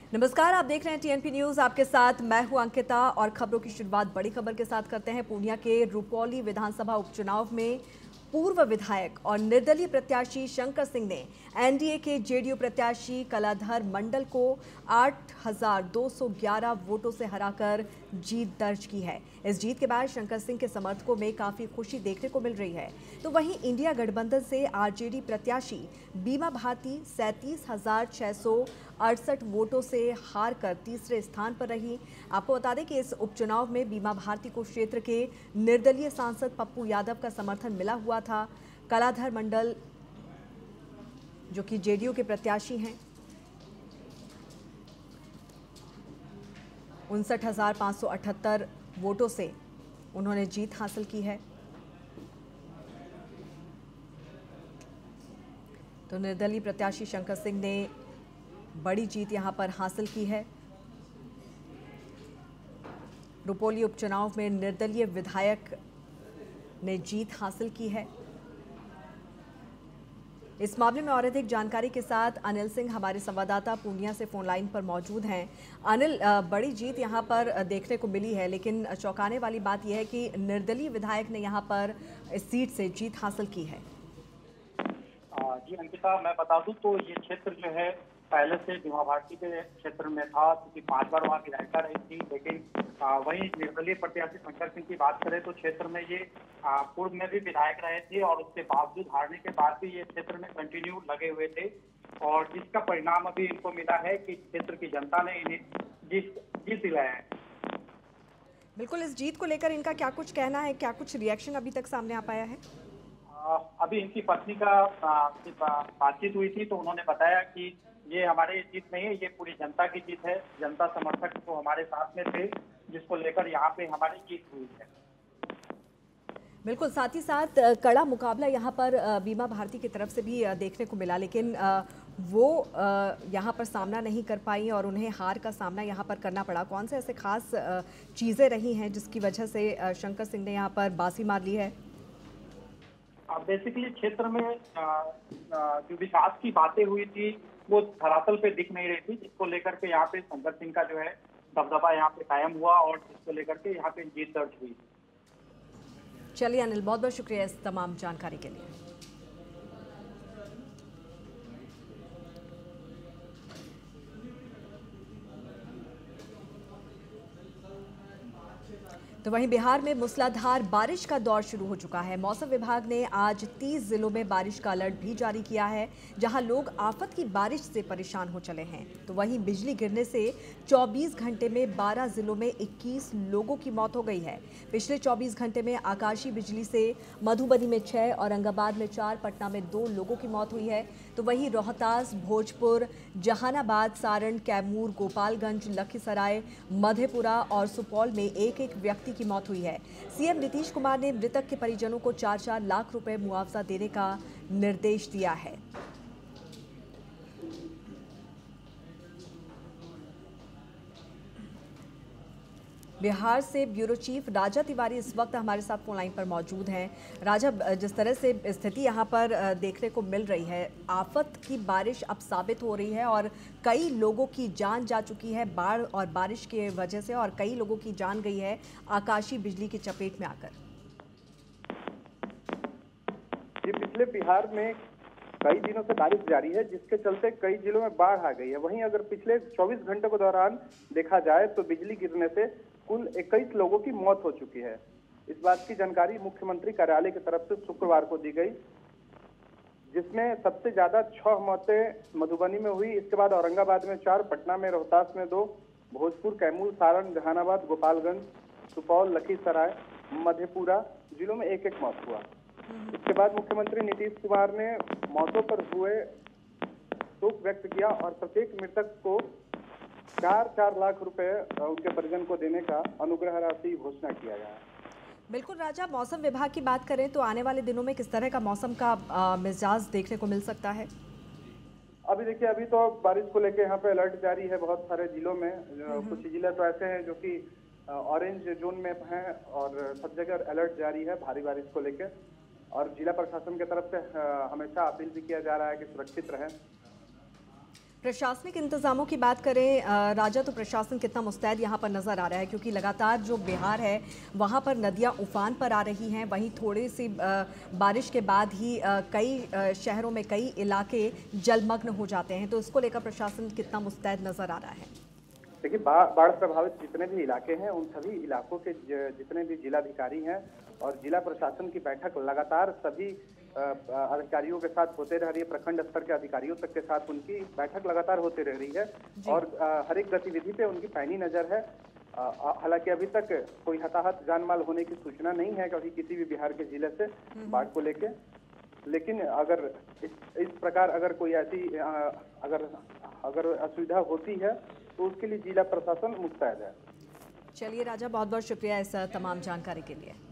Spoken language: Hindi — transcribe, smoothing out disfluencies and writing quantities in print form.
नमस्कार, आप देख रहे हैं टीएनपी न्यूज। आपके साथ मैं हूं अंकिता और खबरों की शुरुआत बड़ी खबर के साथ करते हैं। पूर्णिया के रुपौली विधानसभा उपचुनाव में पूर्व विधायक और निर्दलीय प्रत्याशी शंकर सिंह ने एनडीए के जेडीयू प्रत्याशी कलाधर मंडल को 8,211 वोटों से हराकर जीत दर्ज की है। इस जीत के बाद शंकर सिंह के समर्थकों में काफी खुशी देखने को मिल रही है। तो वहीं इंडिया गठबंधन से आरजेडी प्रत्याशी बीमा भारती 37,668 वोटों से हार कर तीसरे स्थान पर रही। आपको बता दें कि इस उपचुनाव में बीमा भारती को क्षेत्र के निर्दलीय सांसद पप्पू यादव का समर्थन मिला हुआ था। कलाधर मंडल जो कि जेडीयू के प्रत्याशी हैं, 59,578 वोटों से उन्होंने जीत हासिल की है। तो निर्दलीय प्रत्याशी शंकर सिंह ने बड़ी जीत यहां पर हासिल की है। रुपौली उपचुनाव में निर्दलीय विधायक ने जीत हासिल की है। इस मामले में और अधिक जानकारी के साथ अनिल सिंह हमारे संवाददाता पूर्णिया से फोन लाइन पर मौजूद हैं। अनिल, बड़ी जीत यहां पर देखने को मिली है, लेकिन चौंकाने वाली बात यह है कि निर्दलीय विधायक ने यहां पर इस सीट से जीत हासिल की है। जी अंकिता, मैं बता दूं तो ये क्षेत्र जो है पहले से बीमा भारती के क्षेत्र में था, क्योंकि 5 बार वहाँ विधायिका रही थी। लेकिन वहीं निर्दलीय प्रत्याशी शंकर सिंह की बात करें तो क्षेत्र में ये पूर्व में भी विधायक रहे थे और उसके बावजूद हारने के बाद भी ये क्षेत्र में कंटिन्यू लगे हुए थे। और जिसका परिणाम अभी इनको मिला है कि क्षेत्र की जनता ने इन्हें जीत दिलाया है। बिल्कुल, इस जीत को लेकर इनका क्या कुछ कहना है, क्या कुछ रिएक्शन अभी तक सामने आ पाया है? अभी इनकी पत्नी का बातचीत हुई थी तो उन्होंने बताया कि ये हमारी जीत नहीं है, ये पूरी जनता की जीत है। जनता समर्थक तो हमारे साथ में थे, जिसको लेकर यहाँ पे हमारी जीत हुई है। बिल्कुल, साथ ही साथ कड़ा मुकाबला यहाँ पर बीमा भारती की तरफ से भी देखने को मिला, लेकिन वो यहाँ पर सामना नहीं कर पाई और उन्हें हार का सामना यहाँ पर करना पड़ा। कौन से ऐसे खास चीज़ें रही हैं जिसकी वजह से शंकर सिंह ने यहाँ पर बाजी मार ली है? बेसिकली क्षेत्र में जो विकास की बातें हुई थी वो धरातल पे दिख नहीं रही थी, जिसको लेकर के यहाँ पे शंकर सिंह का जो है दबदबा यहाँ पे कायम हुआ और जिसको लेकर के यहाँ पे जीत दर्ज हुई। चलिए अनिल, बहुत बहुत शुक्रिया इस तमाम जानकारी के लिए। तो वहीं बिहार में मूसलाधार बारिश का दौर शुरू हो चुका है। मौसम विभाग ने आज 30 जिलों में बारिश का अलर्ट भी जारी किया है, जहां लोग आफत की बारिश से परेशान हो चले हैं। तो वहीं बिजली गिरने से 24 घंटे में 12 जिलों में 21 लोगों की मौत हो गई है। पिछले 24 घंटे में आकाशीय बिजली से मधुबनी में 6, औरंगाबाद में 4, पटना में 2 लोगों की मौत हुई है। तो वहीं रोहतास, भोजपुर, जहानाबाद, सारण, कैमूर, गोपालगंज, लखीसराय, मधेपुरा और सुपौल में एक एक व्यक्ति की मौत हुई है। सीएम नीतीश कुमार ने मृतक के परिजनों को 4-4 लाख रुपए मुआवजा देने का निर्देश दिया है। बिहार से ब्यूरो चीफ राजा तिवारी इस वक्त हमारे साथ फोन लाइन पर मौजूद हैं। राजा, जिस तरह से स्थिति यहाँ पर देखने को मिल रही है, आफत की बारिश अब साबित हो रही है और कई लोगों की जान जा चुकी है बाढ़ और बारिश की वजह से, और कई लोगों की जान गई है आकाशीय बिजली की चपेट में आकर। ये पिछले बिहार में कई दिनों से बारिश जारी है, जिसके चलते कई जिलों में बाढ़ आ गई है। वहीं अगर पिछले 24 घंटों के दौरान देखा जाए तो बिजली गिरने से कुल 21 लोगों की मौत हो चुकी है। इस बात की जानकारी मुख्यमंत्री कार्यालय की तरफ से शुक्रवार को दी गई, जिसमें सबसे ज्यादा 6 मौतें मधुबनी में हुई। इसके बाद औरंगाबाद में 4, पटना में, रोहतास में 2, भोजपुर, कैमूर, सारण, जहानाबाद, गोपालगंज, सुपौल, लखीसराय, मधेपुरा जिलों में एक एक मौत हुआ। इसके बाद मुख्यमंत्री नीतीश कुमार ने मौतों पर हुए शोक व्यक्त किया और प्रत्येक मृतक को 4-4 लाख रुपए उनके परिजन को देने का अनुग्रह राशि घोषणा किया गया है। बिल्कुल राजा, मौसम विभाग की बात करें तो आने वाले दिनों में किस तरह का मौसम का मिजाज देखने को मिल सकता है? अभी देखिए, अभी तो बारिश को लेकर यहाँ पे अलर्ट जारी है बहुत सारे जिलों में। कुछ जिले तो ऐसे हैं जो कि ऑरेंज जोन में हैं और सब जगह अलर्ट जारी है भारी बारिश को लेकर। और जिला प्रशासन की तरफ से हमेशा अपील भी किया जा रहा है कि सुरक्षित रहें। प्रशासनिक इंतजामों की बात करें राजा, तो प्रशासन कितना मुस्तैद यहाँ पर नजर आ रहा है, क्योंकि लगातार जो बिहार है वहाँ पर नदियाँ उफान पर आ रही हैं। वहीं थोड़ी सी बारिश के बाद ही कई शहरों में कई इलाके जलमग्न हो जाते हैं, तो इसको लेकर प्रशासन कितना मुस्तैद नजर आ रहा है? देखिए, बाढ़ प्रभावित जितने भी इलाके हैं उन सभी इलाकों के जितने भी जिलाधिकारी हैं और जिला प्रशासन की बैठक लगातार सभी अधिकारियों के साथ होते रह रही है। प्रखंड स्तर के अधिकारियों तक के साथ उनकी बैठक लगातार होती रह रही है और हर एक गतिविधि पे उनकी पैनी नजर है। हालांकि अभी तक कोई हताहत जान माल होने की सूचना नहीं है कभी किसी भी बिहार के जिले से बाढ़ को लेके, लेकिन अगर इस प्रकार अगर कोई ऐसी अगर असुविधा होती है तो उसके लिए जिला प्रशासन मुस्तैद है। चलिए राजा, बहुत बहुत शुक्रिया इस तमाम जानकारी के लिए।